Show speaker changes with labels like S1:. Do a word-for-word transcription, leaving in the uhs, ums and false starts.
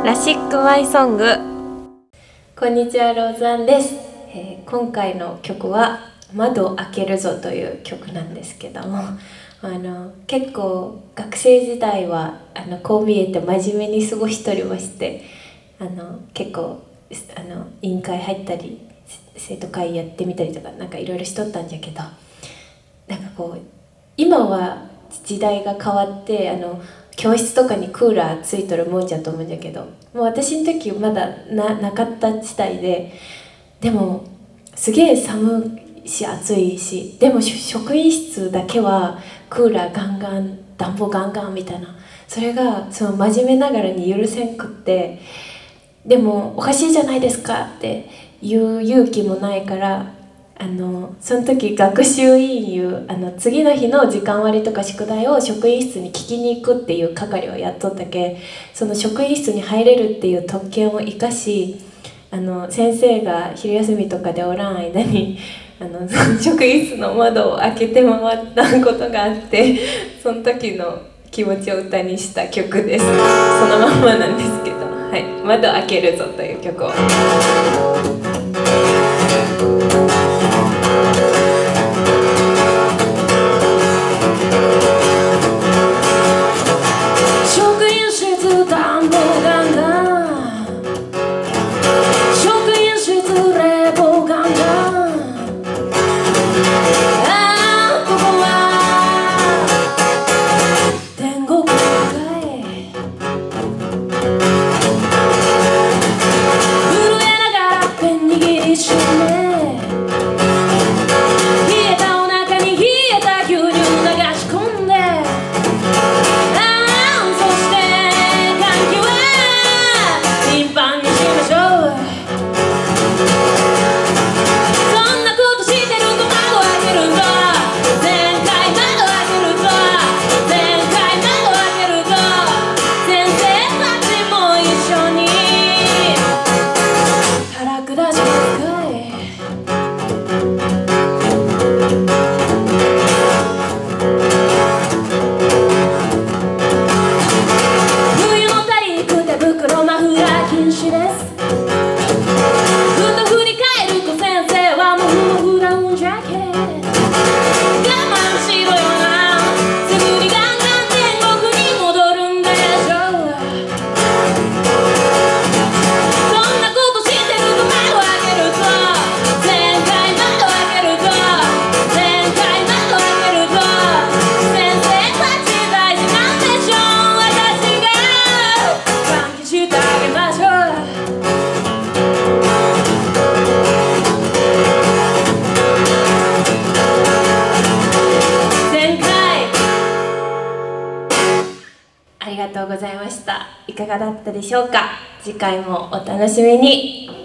S1: ラシックマイソング。こんにちは、ローズアンです、えー、今回の曲は窓を開けるぞという曲なんですけども、あの結構学生時代はあのこう見えて真面目に過ごしておりまして、あの結構あの委員会入ったり生徒会やってみたりとかなんかいろいろしとったんじゃけど、なんかこう今は時代が変わってあの教室とかにクーラーついとるもんじゃと思うんじゃけど、もう私の時まだ な, なかった時代で、でもすげえ寒いし暑いし、でも職員室だけはクーラーガンガン暖房ガンガンみたいな、それがその真面目ながらに許せんくって、でもおかしいじゃないですかって言う勇気もないから、あのその時学習委員いうあの次の日の時間割とか宿題を職員室に聞きに行くっていう係をやっとったけ、その職員室に入れるっていう特権を生かし、あの先生が昼休みとかでおらん間にあの職員室の窓を開けて回ったことがあって、その時の気持ちを歌にした曲です。そのまんまなんですけど、はい、窓開けるぞという曲を。ありがとうございました。いかがだったでしょうか。次回もお楽しみに。